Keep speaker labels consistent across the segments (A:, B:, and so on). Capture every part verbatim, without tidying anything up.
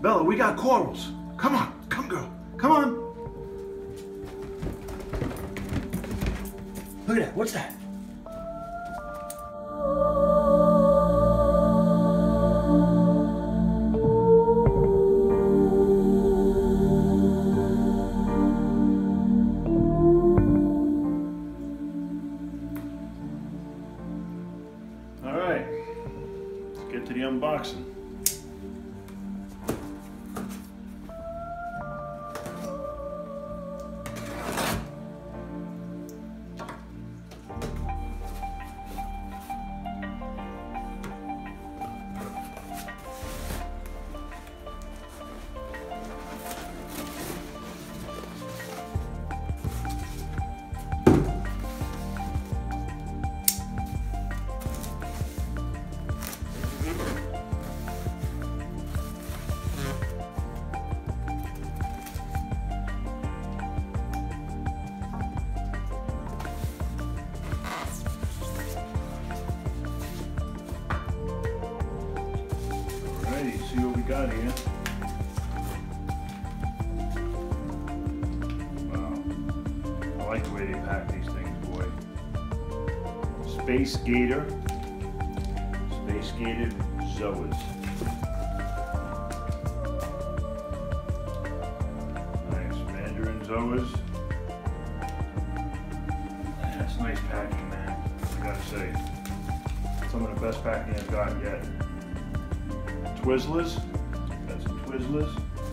A: Bella, we got corals. Come on, come girl, come on. Look at that, what's that?
B: All right, let's get to the unboxing. See what we got here. Wow. I like the way they pack these things, boy. Space Gator. Space Gator Zoas. Nice. Mandarin Zoas. That's nice packing, man. I gotta say. Some of the best packing I've got yet. Twizzlers, got some Twizzlers.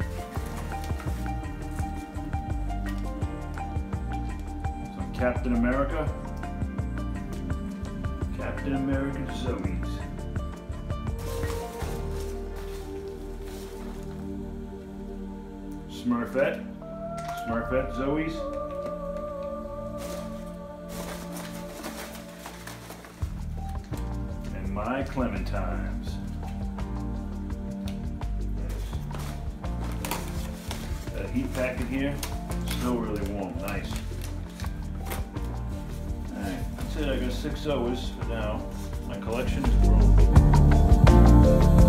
B: Some Captain America. Captain America Zoes. Smurfette. Smurfette Zoes. And my Clementines. Heat packet here, still really warm, nice. Alright, that's it, I got six Zoas for now. My collection is growing.